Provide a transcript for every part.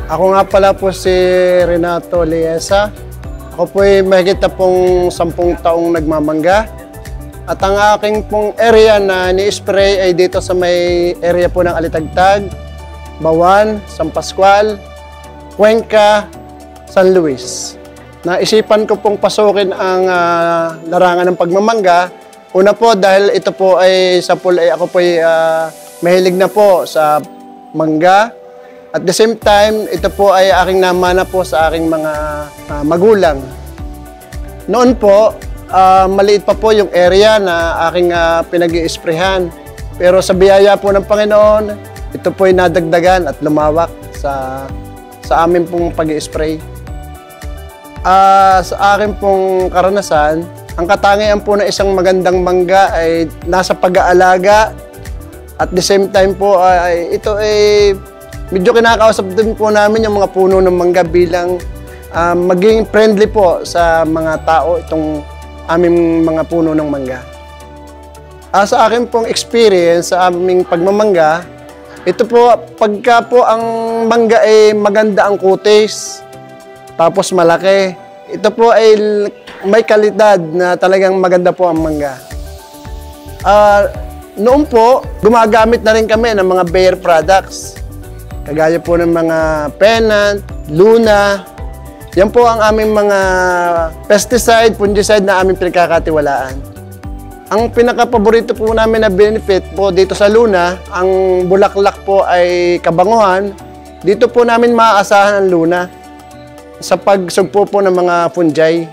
Ako nga pala po si Renato Liesa. Ako po ay mahigit na pong 10 taong nagmamangga. At ang aking pong area na ni-spray ay dito sa may area po ng Alitagtag, Bawan, San Pascual, Cuenca, San Luis. Naisipan ko pong pasukin ang larangan ng pagmamangga. Una po dahil ito po ay sa pool ay ako po ay mahilig na po sa mangga. At the same time, ito po ay aking namana po sa aking mga magulang. Noon po, maliit pa po yung area na aking pinag-i-sprayhan. Pero sa biyaya po ng Panginoon, ito po ay nadagdagan at lumawak sa amin pong pag-i-spray. Sa akin pong karanasan, ang katangian po na isang magandang mangga ay nasa pag-aalaga. At the same time po, ito ay medyo kinakausap din po namin yung mga puno ng mangga bilang maging friendly po sa mga tao itong aming mga puno ng mangga. Sa akin pong experience sa aming pagmamangga, ito po, pagka po ang mangga ay maganda ang kutis, tapos malaki, ito po ay may kalidad na talagang maganda po ang mangga. Noon po, gumagamit na rin kami ng mga Bayer products. Kagaya po ng mga Pennant, Luna. Yan po ang aming mga pesticide, fungicide na aming pinagkakatiwalaan. Ang pinaka-paborito po namin na benefit po dito sa Luna, ang bulaklak po ay kabanguhan. Dito po namin maaasahan ang Luna sa pagsugpo po ng mga fungi.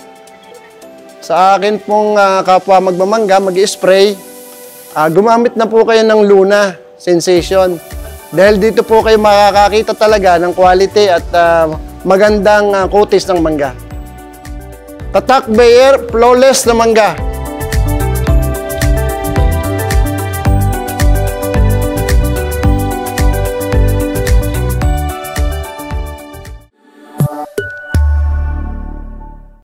Sa akin pong kapwa magmamangga, mag-spray, gumamit na po kayo ng Luna Sensation. Dahil dito po kayo makakakita talaga ng quality at magandang kutis ng mangga. Tatak Bayer, flawless na mangga.